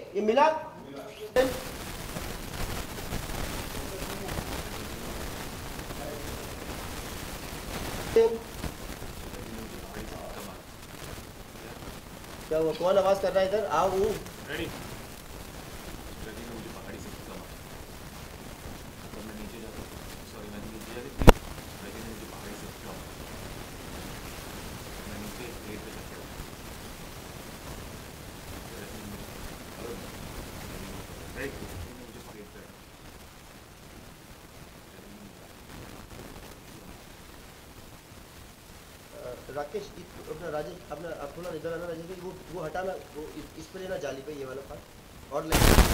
ये मिला क्या वो कौन आवाज कर रहा है इधर? आओ रेडी। रेडी ने मुझे पहाड़ी से धक्का मारा तो मैं नीचे जाता, सॉरी मैं नीचे जाती थी। रेडी ने मुझे पहाड़ी से धक्का मारा, मैं नीचे पेड़ पे चढ़ गया। रेडी ने मुझे पेड़ पे राकेश अपना राजेश अपना आप थोड़ा इधर आना राजेश भाई, वो हटाना, वो इस पे लेना जाली पे, ये वाला पार्ट और ले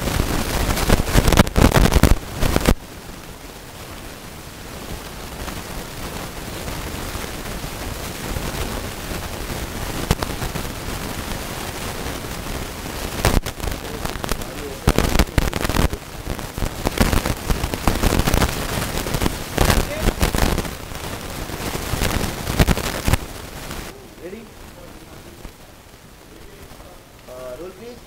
रेडी रोल प्लीज।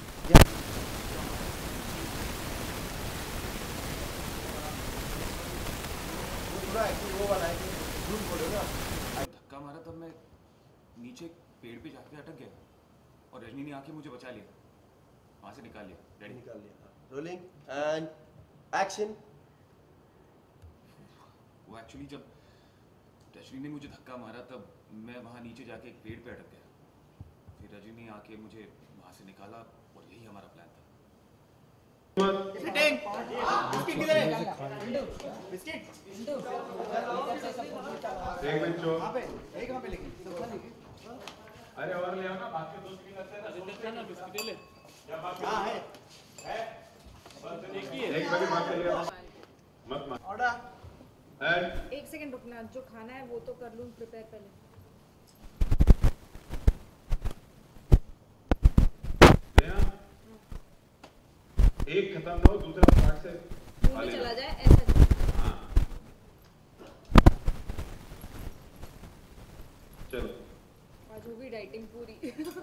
पूरा एक्चुअली वो वाला है कि ग्रुप बोलो ना। धक्का मारा तब मैं नीचे पेड़ पे जाके अटक गया और रजनी ने आके मुझे बचा लिया, वहां से निकाल लिया। रेडी निकाल लिया। Rolling and action. वो एक्चुअली जब रजनी ने मुझे धक्का मारा तब मैं वहाँ नीचे जाके एक पेड़ पे अटक गया, फिर रजनी ने आके मुझे वहाँ से निकाला और यही हमारा प्लान था। बिस्किट किधर है? बिस्किट एक बच्चों कहाँ पे? यही कहाँ पे लेके? अरे और ले आओ ना, बाकी दोस्त भी करते हैं ना। बिस्किट ले हाँ है। एक बजे बात कर लिया मत मत ऑर्डर। एक सेकंड रुकना, जो खाना है वो तो कर लूँ प्रिपेयर पहले। एक खत्म हो, दूसरा पार्ट से मुंह में चला जाए ऐसा। हाँ चलो आज होगी डाइटिंग पूरी।